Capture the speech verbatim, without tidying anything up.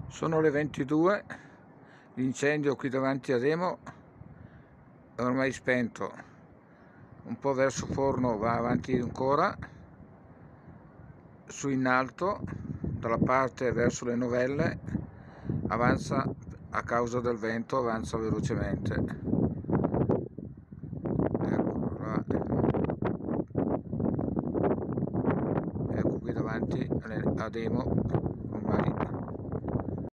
Sono le ventidue, l'incendio qui davanti a Demo è ormai spento, un po' verso Forno va avanti ancora, su in alto, dalla parte verso le Novelle, avanza a causa del vento, avanza velocemente. Eccolo là. Ecco qui davanti a Demo.